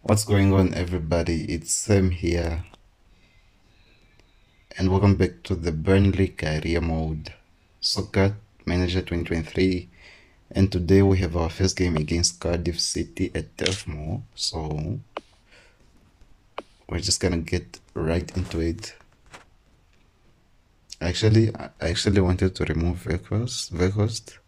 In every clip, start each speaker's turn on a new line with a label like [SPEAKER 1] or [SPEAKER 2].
[SPEAKER 1] What's going on, everybody? It's Sam here, and welcome back to the Burnley Career Mode Soccer Manager 2023. And today we have our first game against Cardiff City at Turf Moor. So we're just gonna get right into it. I actually wanted to remove Veghorst.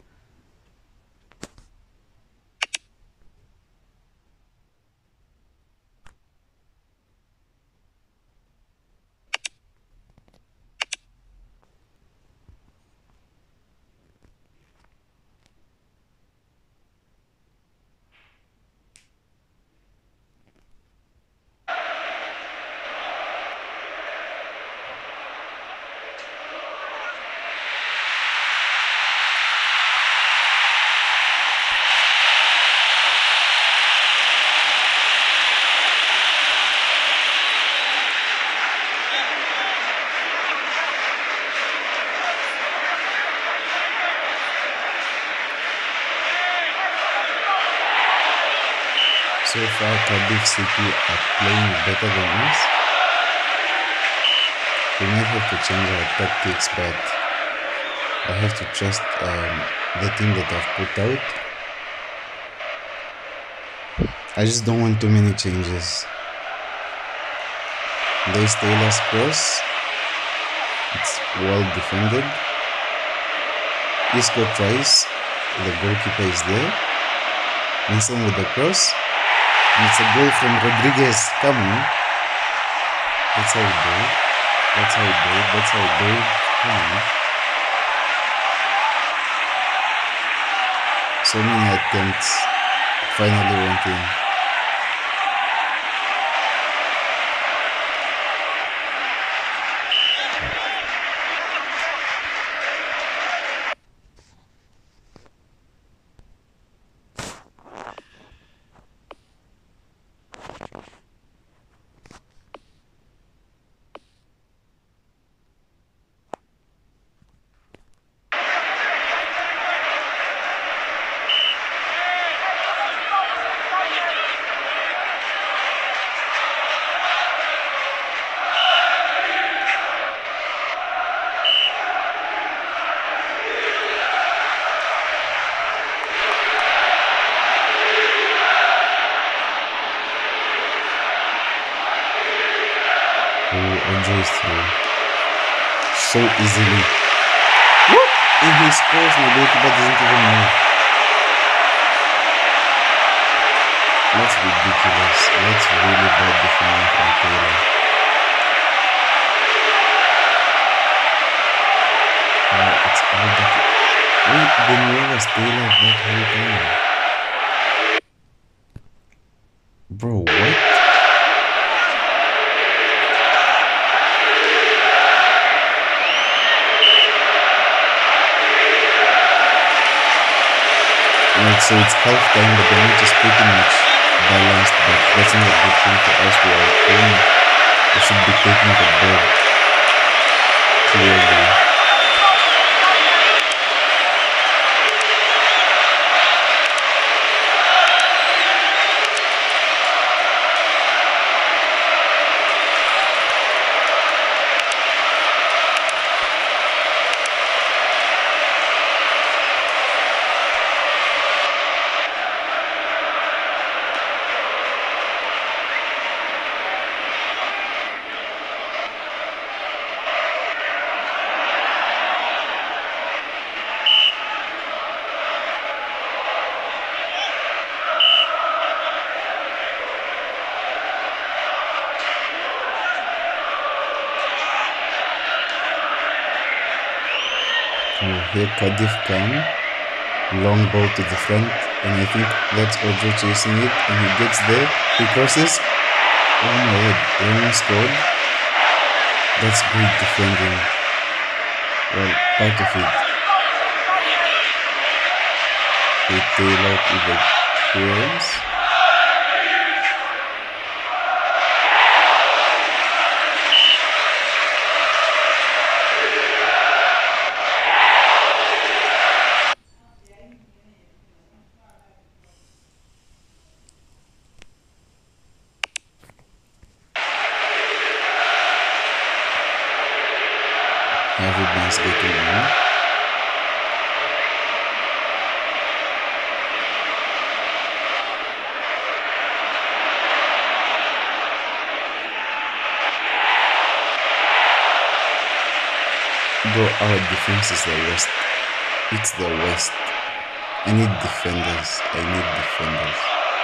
[SPEAKER 1] So far, Cardiff City are playing better than us. We might have to change our tactics, but I have to trust the team that I've put out. I just don't want too many changes. There's Taylor's cross. It's well defended. Isco tries. The goalkeeper is there. Mason with the cross. And it's a goal from Rodriguez. Come on. That's how we do it. That's how we do it. That's how we do it. Come on. So many attempts finally went in. Andre's through so easily. Whoop! And he scores, my goalkeeper doesn't even move. That's ridiculous. That's really bad defending from Taylor. It's all that. Wait, then where was Taylor that whole time? Bro, what? Right, so it's half time, but the match is pretty much balanced, but that's not a good thing for us. We are at home. We should be taking the ball clearly. Here Cardiff come, long ball to the front, and I think that's Ojo chasing it, and he gets there, he crosses. Oh my god, Raymond scored. That's great defending. Well, part of it. They tail out with the clearance. is getting on. Bro, our defense is the worst. It's the worst. I need defenders. I need defenders.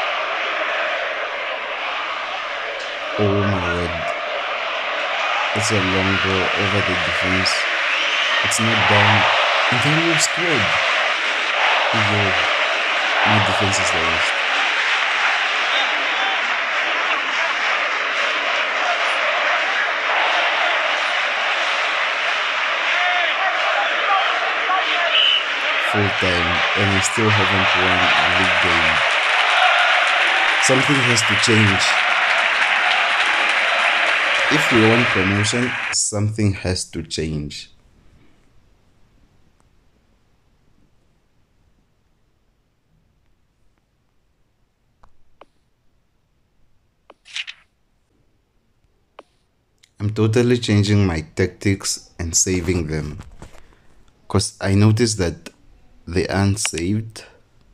[SPEAKER 1] Oh my word. It's a long ball over the defense. It's not down. And then we scored. Yo, my defense is the worst. Full time, and I still haven't won a league game. Something has to change. If we want promotion, something has to change. I'm totally changing my tactics and saving them. Because I noticed that they aren't saved.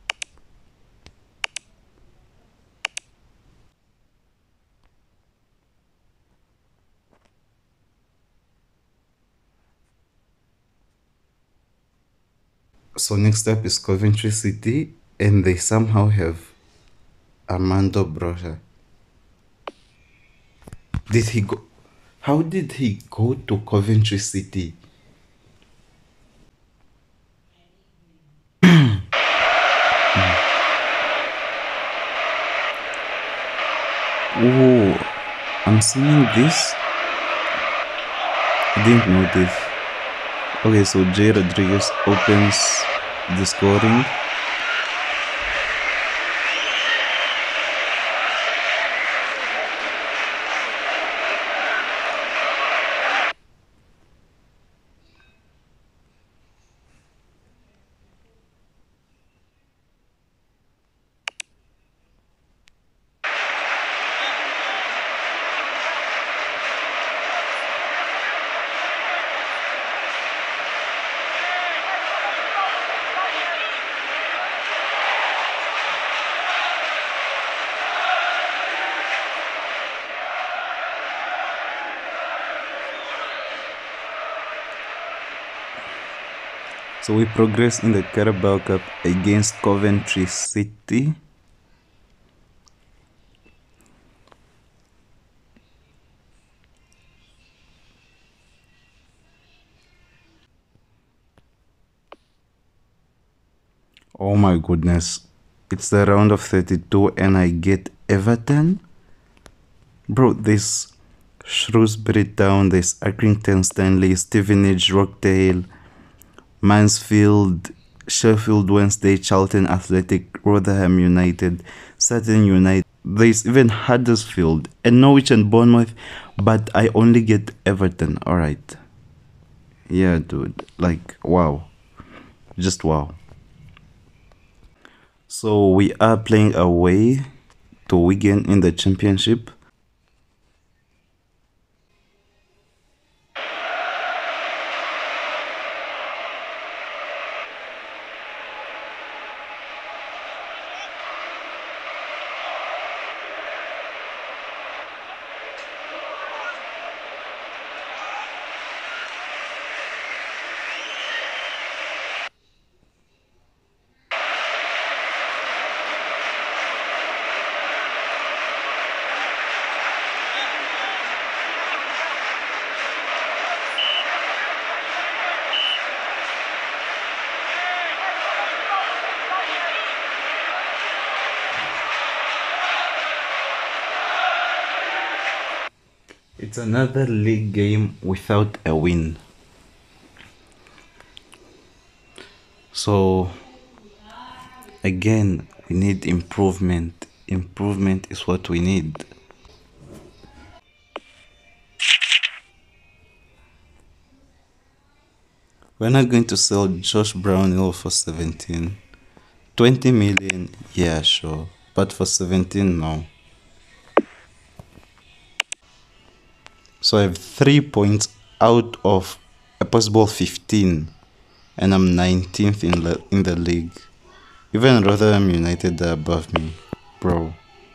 [SPEAKER 1] So next up is Coventry City, and they somehow have Armando Broja. Did he go? How did he go to Coventry City? Oh, I'm seeing this. I didn't know this. Okay, so Jay Rodriguez opens the scoring. So we progress in the Carabao Cup against Coventry City. Oh my goodness. It's the round of 32 and I get Everton. Bro, this Shrewsbury Town, there's Accrington Stanley, Stevenage, Rockdale, Mansfield, Sheffield Wednesday, Charlton Athletic, Rotherham United, Sutton United. There's even Huddersfield and Norwich and Bournemouth, but I only get Everton. Alright. Yeah, dude. Like, wow. Just wow. So we are playing away to Wigan in the Championship. It's another league game without a win. So again, we need improvement. Improvement is what we need. We're not going to sell Josh Brownhill for 17. 20 million, yeah, sure. But for 17, no. So I have 3 points out of I post ball 15 and I'm 19th in the league. Even Rotherham United are above me, bro.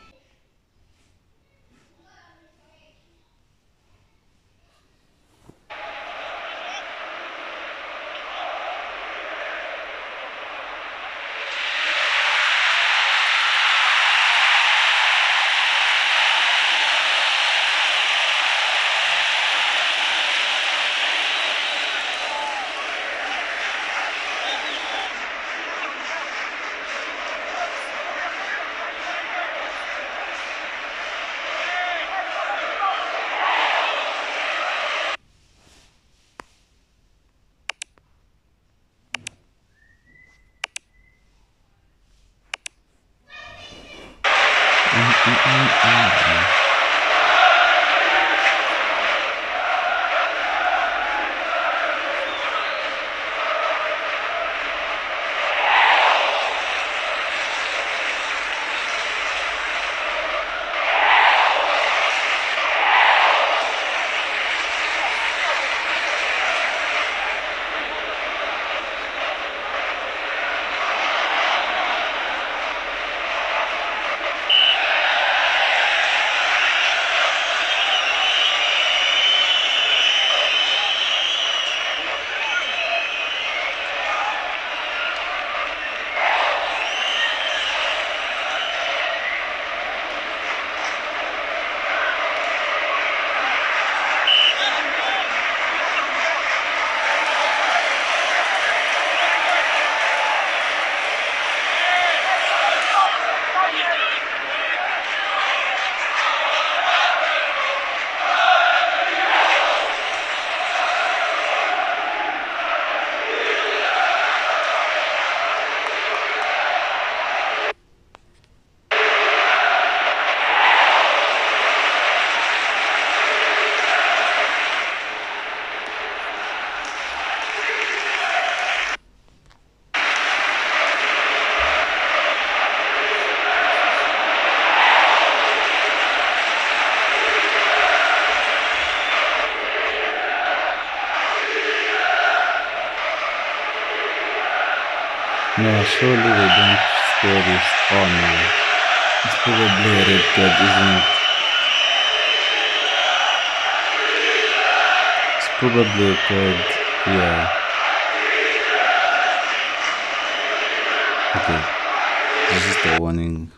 [SPEAKER 1] No, surely they don't score this. Oh no. It's probably a red card, isn't it? It's probably a card. Yeah. Okay. This is the warning.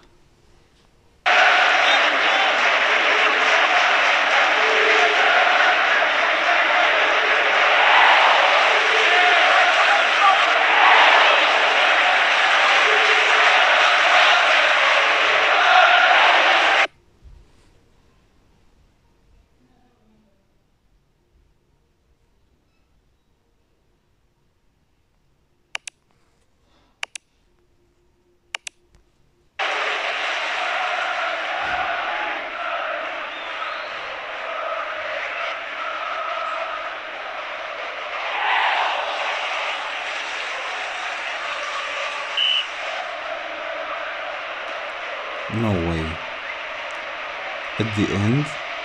[SPEAKER 1] No way. At the end?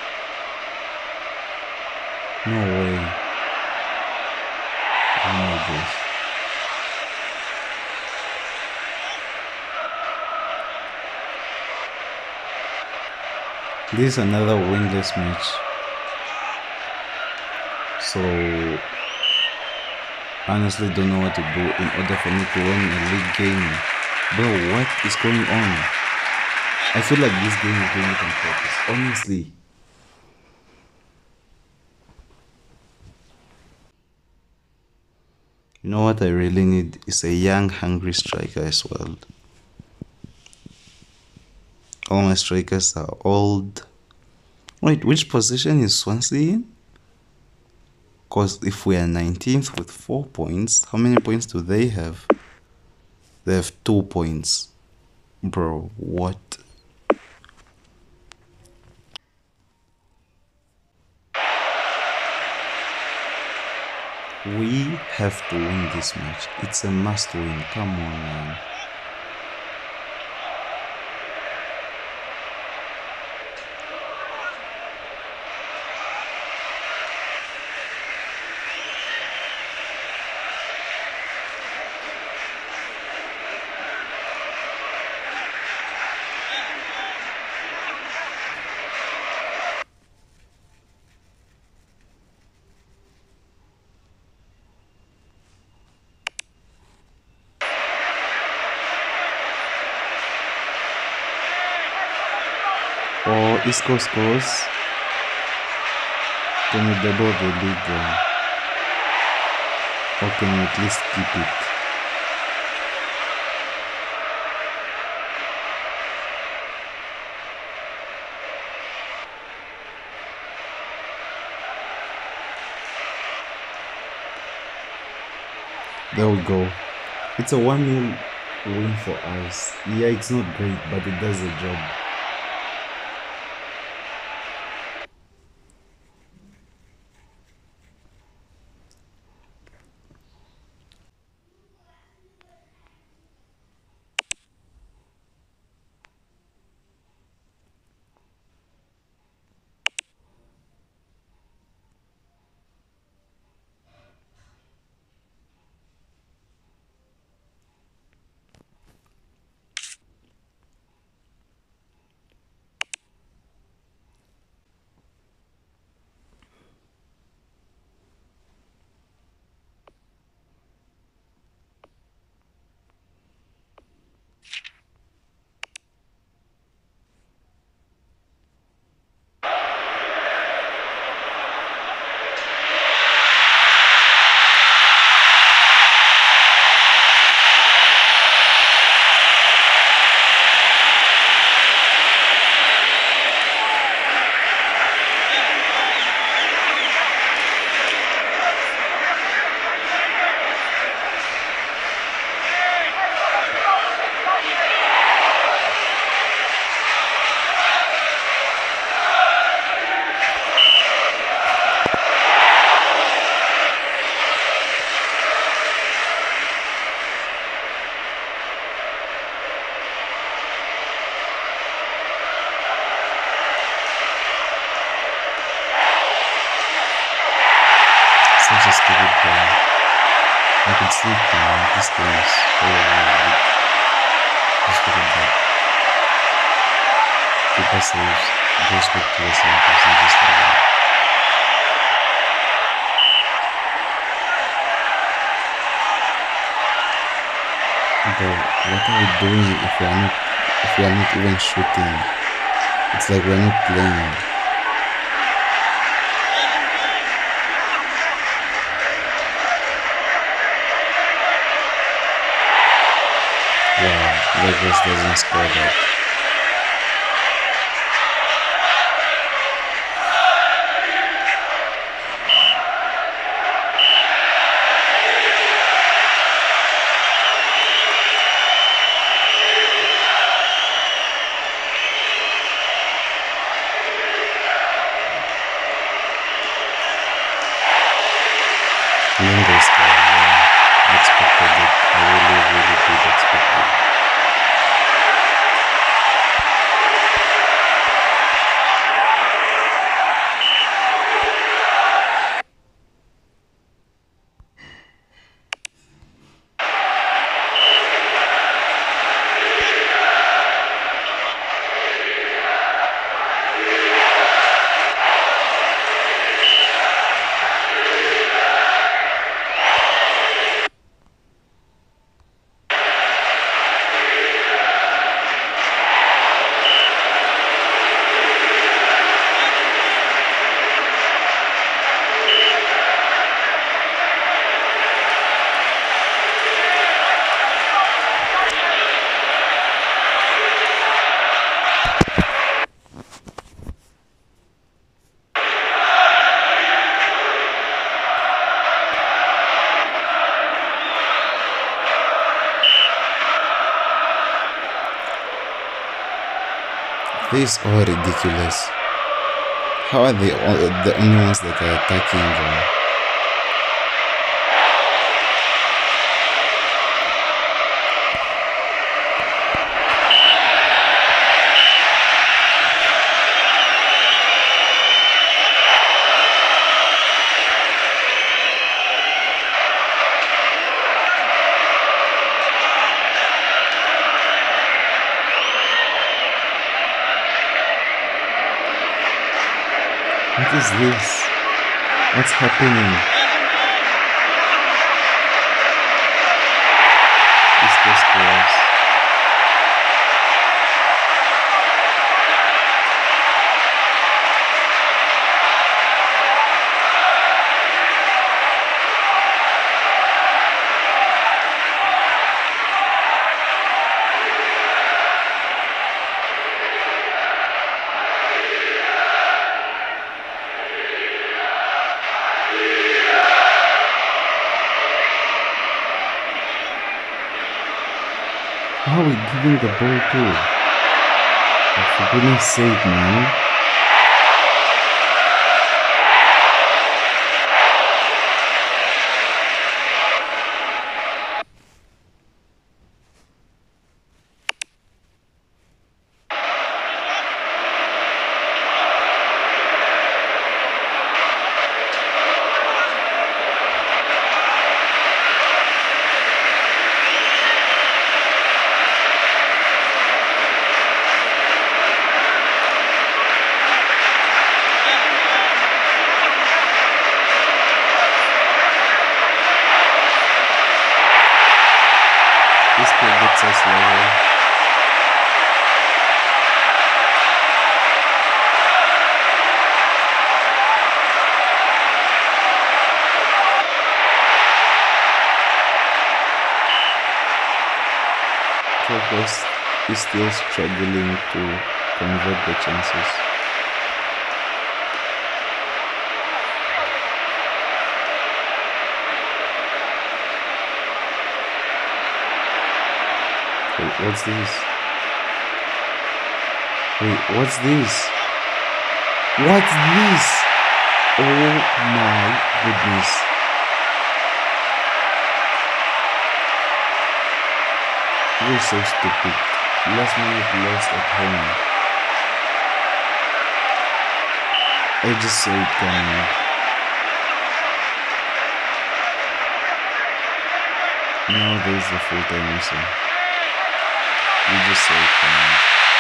[SPEAKER 1] No way. Oh my gosh. This is another winless match. So honestly don't know what to do in order for me to win a league game. Bro, what is going on? I feel like this game is doing it on purpose, honestly. You know what I really need is a young, hungry striker as well. All my strikers are old. Wait, which position is Swansea in? Because if we are 19th with 4 points, how many points do they have? They have 2 points. Bro, what? We have to win this match. It's a must win. Come on, man. Isco scores, can we double the lead or can we at least keep it? There we go. It's a 1-0 win for us. Yeah, it's not great, but it does the job. Such a stupid game. I can sleep now. This game is really just look at that. Keeper saves, goes back to the same person just like that. Bro, what are we doing if we are not even shooting? It's like we're not playing. Wow, Vegas doesn't score that. And then they score. Yeah, I expected it. I really did expect it. This is all ridiculous. How are they the only ones that are attacking? What is this? What's happening? This close. How are we giving the ball to? Oh, for goodness sake, man. This kid gets so slow. Progress is still struggling to convert the chances. Wait, what's this? Wait, what's this? What's this? Oh my goodness. You're so stupid. Last minute loss at home. I just saw it coming. Now there's the full time whistle. You just saw it coming.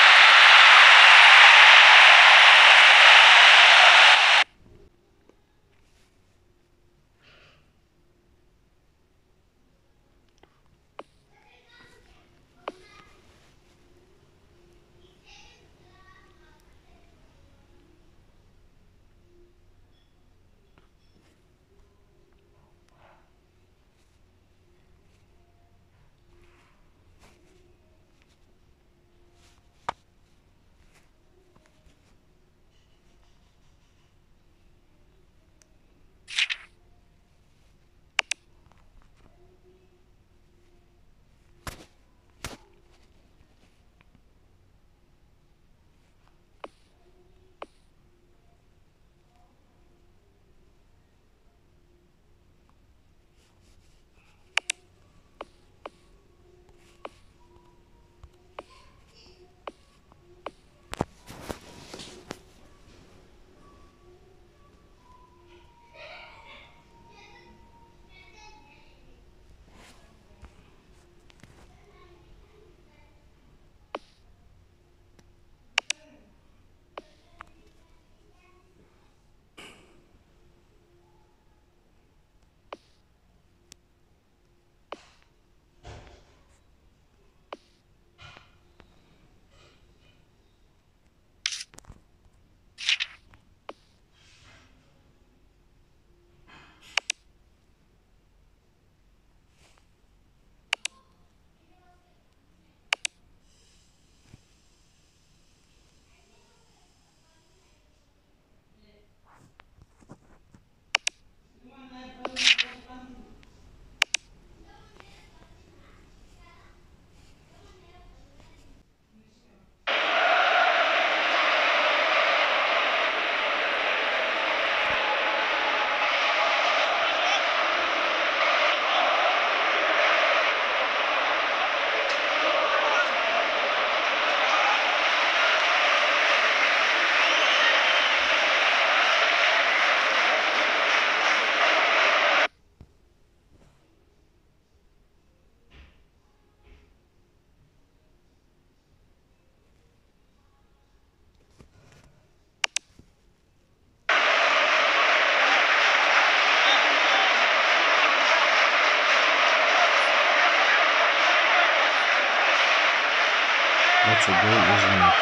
[SPEAKER 1] That's a goal, isn't it?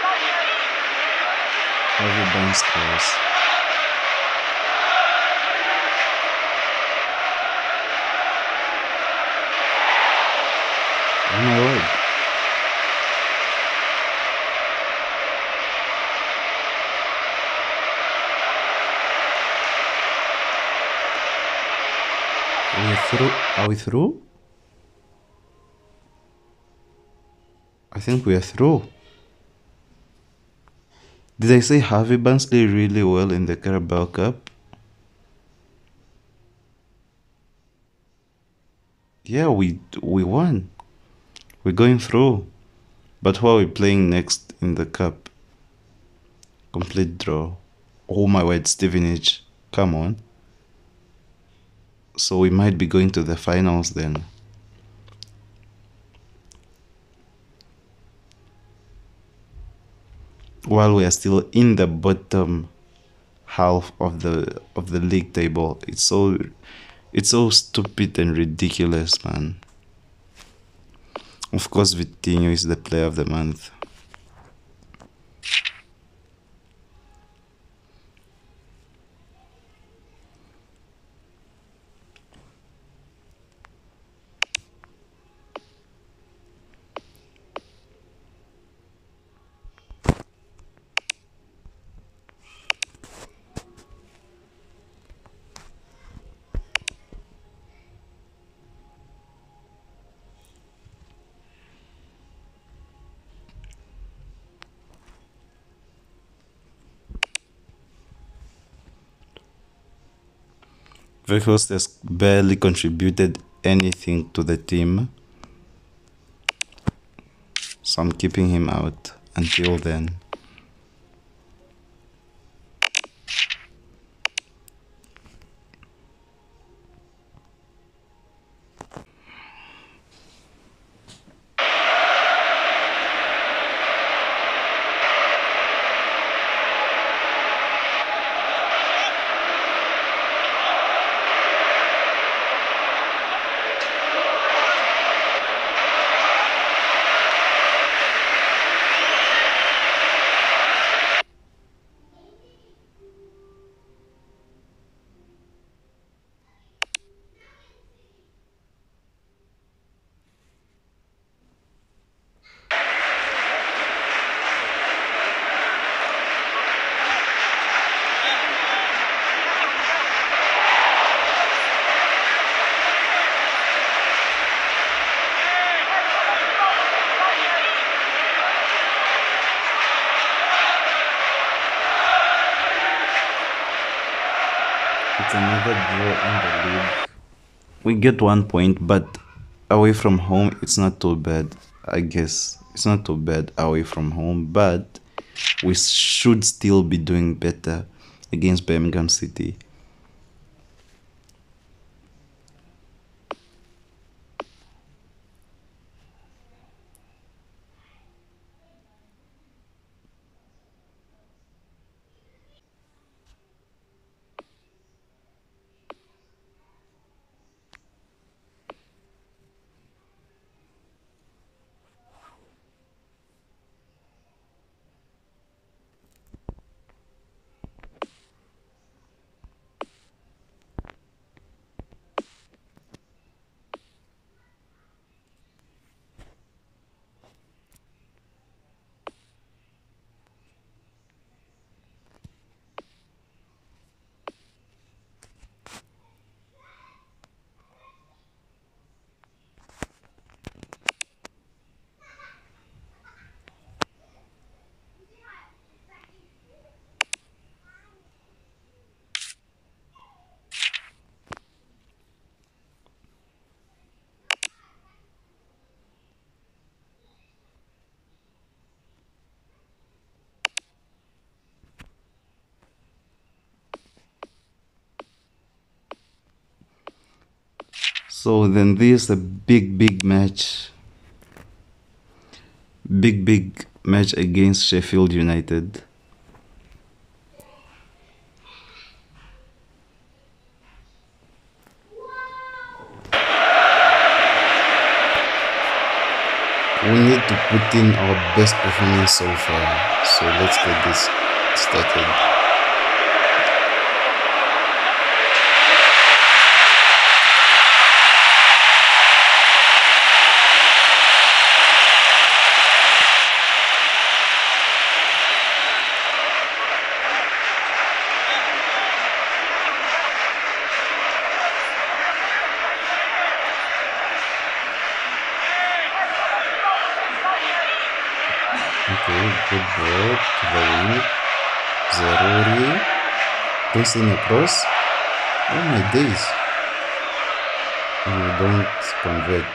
[SPEAKER 1] Harvey Barnes scores. Oh my word. Are we through? Are we through? I think we are through. Did I say Harvey Barnsley really well in the Carabao Cup? Yeah, we won. We're going through. But who are we playing next in the cup? Complete draw. Oh my word, Stevenage. Come on. So we might be going to the finals then. While we are still in the bottom half of the league table. It's so stupid and ridiculous, man. Of course, Vitinho is the player of the month. Vegas has barely contributed anything to the team, so I'm keeping him out until then. It's another draw in the league. We get 1 point, but away from home, it's not too bad. I guess it's not too bad away from home, but we should still be doing better against Birmingham City. So then this is a big match. Big match against Sheffield United. We need to put in our best performance so far. So let's get this started. Good ball to the wing. Zaruri. Princeton across. Oh my days. And we don't convert.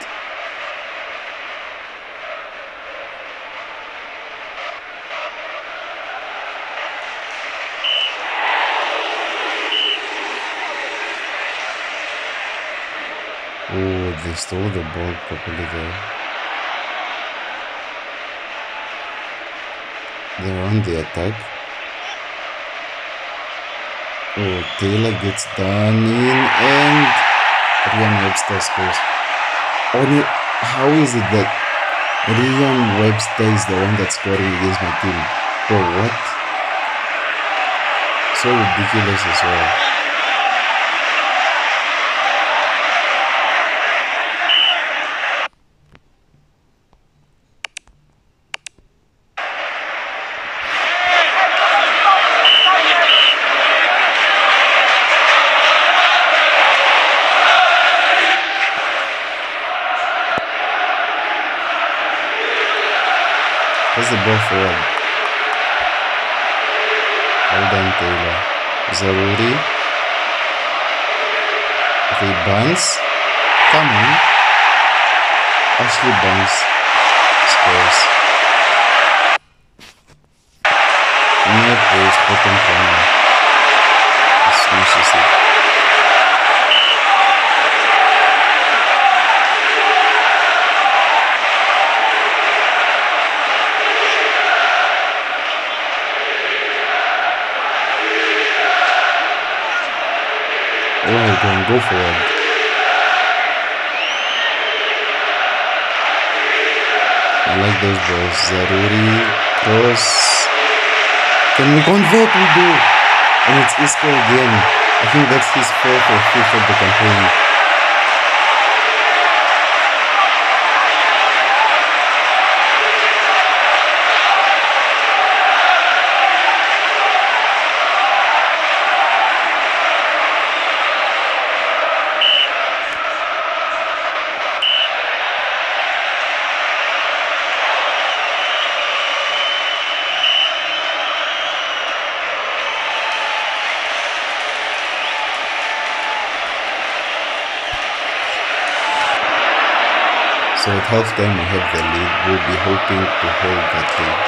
[SPEAKER 1] Oh, they stole the ball properly there. They're on the attack. Oh, Taylor gets done in and Ryan Webster scores. Oh, how is it that Ryan Webster is the one that's scoring against my team? Bro, what? So ridiculous as well. Pass the ball forward. Well done, Taylor. Zaruri. Okay, Barnes. Come on. Ashley Barnes scores. Near post, bottom corner. Smashes it. Oh, go forward. I like those balls. Zaruri, cross. Can we convert? We do. And it's Isco again. I think that's his fourth or fifth of the campaign. So at halftime we have the lead. We'll be hoping to hold that lead.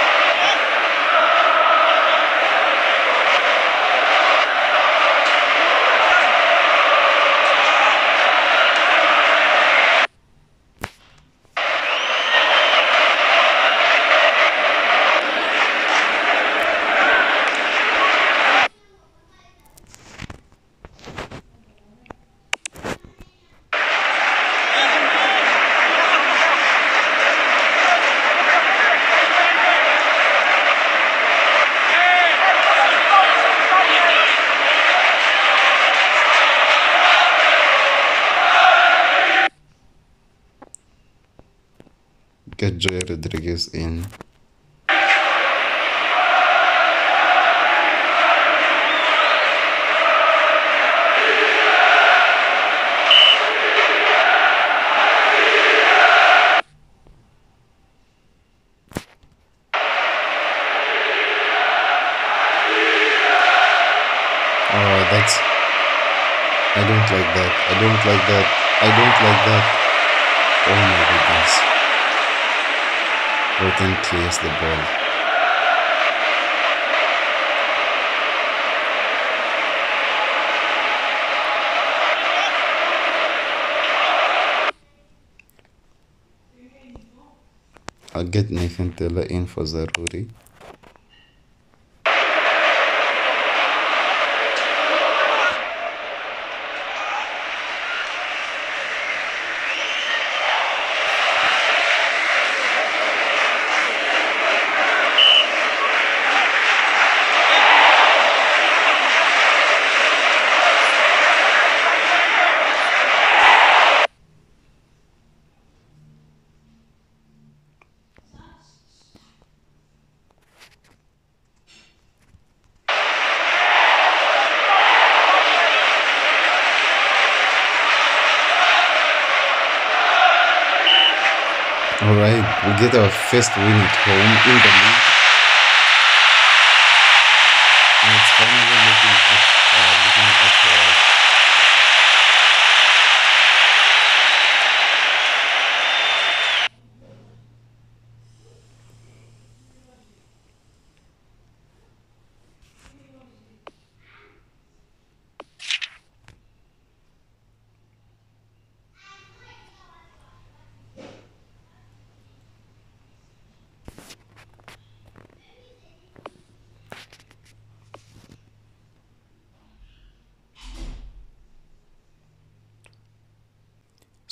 [SPEAKER 1] Get Joy Rodriguez in. Oh, that's... I don't like that. I don't like that. I don't like that. Oh my goodness. Burton clears the ball. I'll get Nathan Taylor in for Zaruri. Alright, we get our first win at home in the league.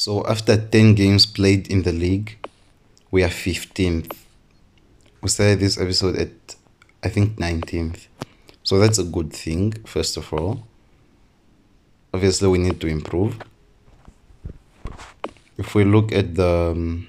[SPEAKER 1] So after 10 games played in the league, we are 15th. We started this episode at, I think, 19th. So that's a good thing, first of all. Obviously, we need to improve. If we look at the...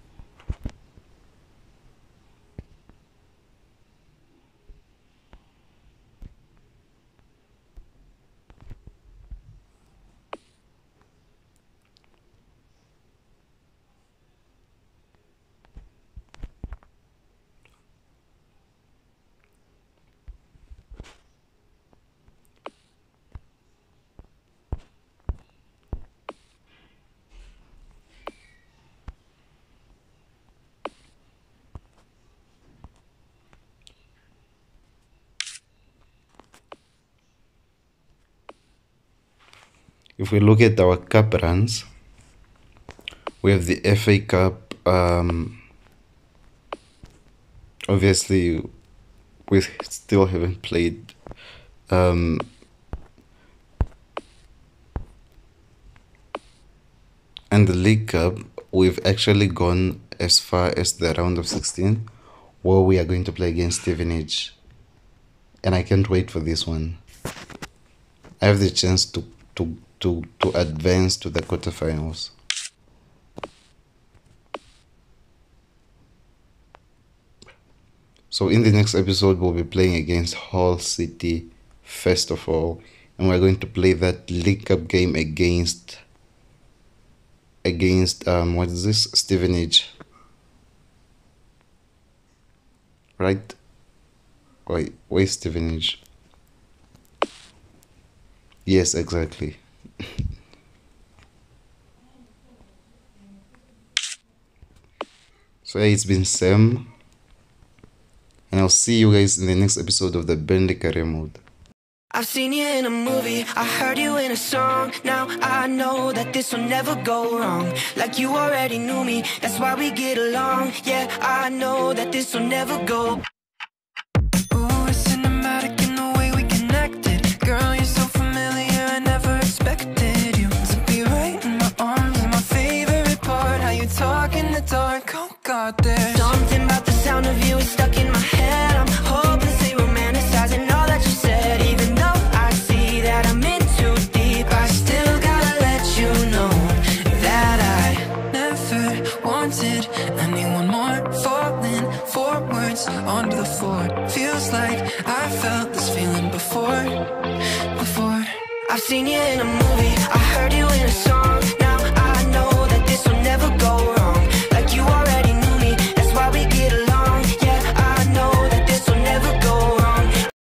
[SPEAKER 1] If we look at our cup runs, we have the FA Cup. Obviously, we still haven't played. And the League Cup, we've actually gone as far as the round of 16, where we are going to play against Stevenage. And I can't wait for this one. I have the chance to advance to the quarterfinals. So in the next episode, we'll be playing against Hull City first of all, and we're going to play that League Cup game against what is this, Stevenage, right? Wait, where's Stevenage? Yes, exactly. So it's been Sam, and I'll see you guys in the next episode of the Burnley Career Mode.
[SPEAKER 2] I've seen you in a movie, I heard you in a song. Now I know that this will never go wrong. Like you already knew me, that's why we get along. Yeah, I know that this will never go. Ooh, it's cinematic in the way we connected. Girl, you're so familiar, I never expected you to be right in my arms. And my favorite part, how you talk in the dark. Oh God, there's something about the sound of you is stuck in my head. I'm hopelessly romanticizing all that you said. Even though I see that I'm in too deep, I still gotta let you know that I never wanted anyone more. Falling forwards onto the floor. Feels like I felt this feeling before. I've seen you in a movie, I heard you in a song.